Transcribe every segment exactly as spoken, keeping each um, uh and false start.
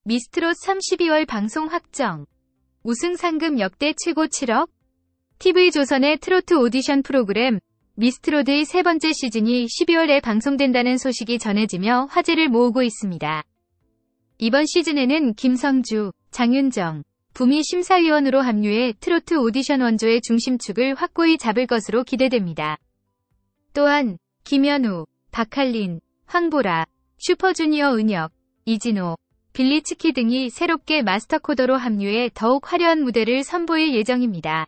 미스트롯 삼 십이월 방송 확정. 우승 상금 역대 최고 칠억? 티비조선의 트로트 오디션 프로그램 미스트롯의 세 번째 시즌이 십이월에 방송된다는 소식이 전해지며 화제를 모으고 있습니다. 이번 시즌에는 김성주, 장윤정, 부미 심사위원으로 합류해 트로트 오디션 원조의 중심축을 확고히 잡을 것으로 기대됩니다. 또한 김현우, 박할린, 황보라, 슈퍼주니어 은혁, 이진호, 빌리츠키 등이 새롭게 마스터 코더로 합류해 더욱 화려한 무대를 선보일 예정입니다.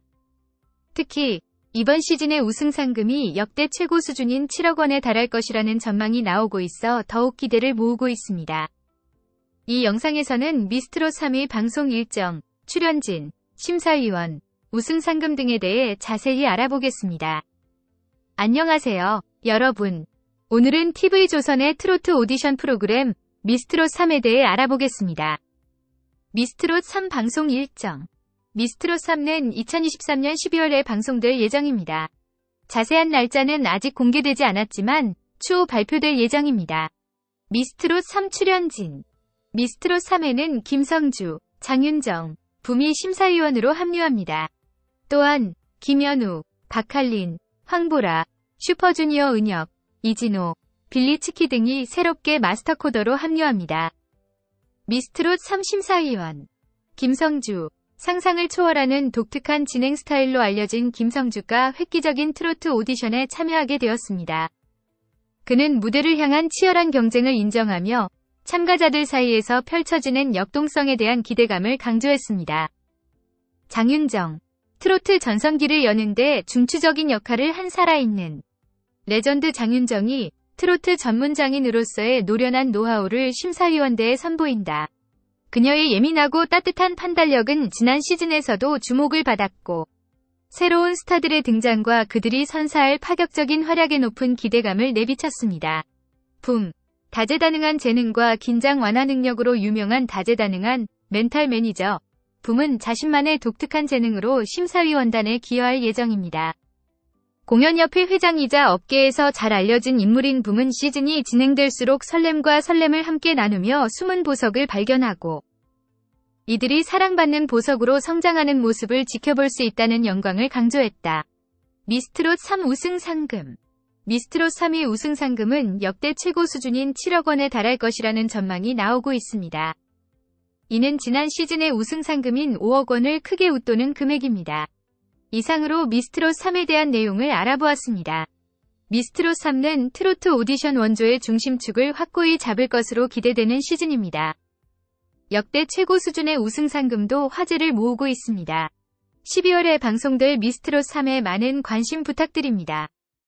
특히 이번 시즌의 우승 상금이 역대 최고 수준인 칠억 원에 달할 것이라는 전망이 나오고 있어 더욱 기대를 모으고 있습니다. 이 영상에서는 미스트롯 삼 위 방송 일정, 출연진, 심사위원, 우승 상금 등에 대해 자세히 알아보겠습니다. 안녕하세요, 여러분. 오늘은 티비조선의 트로트 오디션 프로그램 미스트롯 삼에 대해 알아보겠습니다. 미스트롯 삼 방송 일정. 미스트롯 삼은 이천이십삼 년 십이월에 방송될 예정입니다. 자세한 날짜는 아직 공개되지 않았지만 추후 발표될 예정입니다. 미스트롯 삼 출연진. 미스트롯 삼에는 김성주, 장윤정, 부미 심사위원으로 합류합니다. 또한 김현우, 박할린, 황보라, 슈퍼주니어 은혁, 이진호, 빌리츠키 등이 새롭게 마스터 코더로 합류합니다. 미스트롯 삼 심사위원. 김성주. 상상을 초월하는 독특한 진행 스타일로 알려진 김성주가 획기적인 트로트 오디션에 참여하게 되었습니다. 그는 무대를 향한 치열한 경쟁을 인정하며 참가자들 사이에서 펼쳐지는 역동성에 대한 기대감을 강조했습니다. 장윤정. 트로트 전성기를 여는 데 중추적인 역할을 한 살아있는 레전드 장윤정이 트로트 전문 장인으로서의 노련한 노하우를 심사위원대에 선보인다. 그녀의 예민하고 따뜻한 판단력은 지난 시즌에서도 주목을 받았고, 새로운 스타들의 등장과 그들이 선사할 파격적인 활약에 높은 기대감을 내비쳤습니다. 붐. 다재다능한 재능과 긴장 완화 능력으로 유명한 다재다능한 멘탈 매니저 붐은 자신만의 독특한 재능으로 심사위원단에 기여할 예정입니다. 공연협회 회장이자 업계에서 잘 알려진 인물인 붐은 시즌이 진행될수록 설렘과 설렘을 함께 나누며 숨은 보석을 발견하고 이들이 사랑받는 보석으로 성장하는 모습을 지켜볼 수 있다는 영광을 강조했다. 미스트롯 삼 우승 상금. 미스트롯 삼 위 우승 상금은 역대 최고 수준인 칠억 원에 달할 것이라는 전망이 나오고 있습니다. 이는 지난 시즌의 우승 상금인 오억 원을 크게 웃도는 금액입니다. 이상으로 미스트롯 삼에 대한 내용을 알아보았습니다. 미스트롯 삼은 트로트 오디션 원조의 중심축을 확고히 잡을 것으로 기대되는 시즌입니다. 역대 최고 수준의 우승 상금도 화제를 모으고 있습니다. 십이월에 방송될 미스트롯 삼에 많은 관심 부탁드립니다.